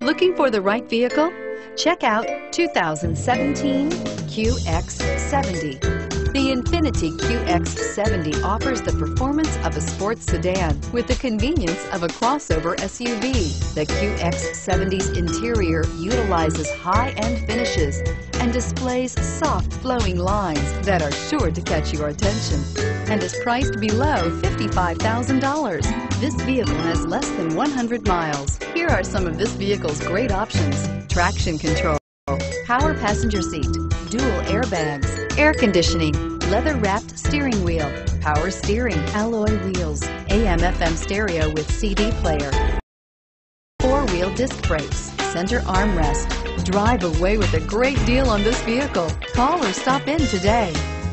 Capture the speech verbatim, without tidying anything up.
Looking for the right vehicle? Check out two thousand seventeen Q X seventy. The Infiniti Q X seventy offers the performance of a sports sedan with the convenience of a crossover S U V. The Q X seventy's interior utilizes high-end finishes and displays soft flowing lines that are sure to catch your attention, and is priced below fifty-five thousand dollars. This vehicle has less than one hundred miles. Here are some of this vehicle's great options: traction control, power passenger seat, dual airbags, air conditioning, leather-wrapped steering wheel, power steering, alloy wheels, A M F M stereo with C D player, four-wheel disc brakes, center armrest. Drive away with a great deal on this vehicle. Call or stop in today.